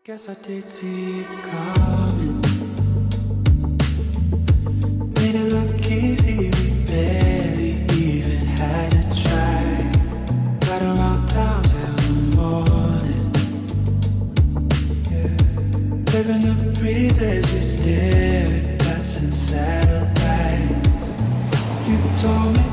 Guess I did see it coming. Made it look easy, we barely even had to try. Got around town till the morning. Living the breeze as we stare at passing satellites. You told me